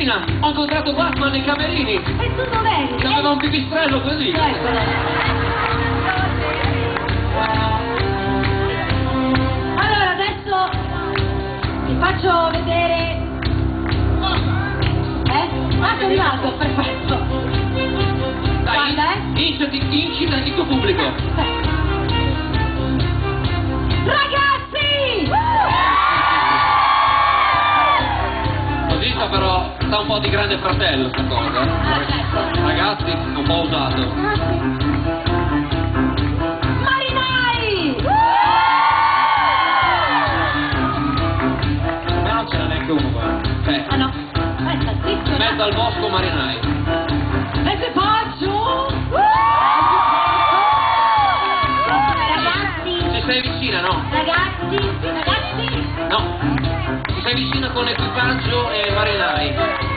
vicina, ho incontrato Batman nei camerini. E tu dov'eri? Aveva un pipistrello così. Eccolo. Allora, adesso ti faccio vedere... Ah, sei arrivato, perfetto. Dai, Guarda, incita il tuo pubblico. Ragazzi! Così sta un po' di Grande Fratello sta cosa. Ah, certo. Ragazzi, è un po' usato. Marinai! Ma non ce n'è neanche uno qua. Ah no, aspetta, zitto. In mezzo al bosco marinai. Equipaggio! Ragazzi! Ci sei vicina, no? Ragazzi! No. Ci sei vicina con equipaggio e marinai.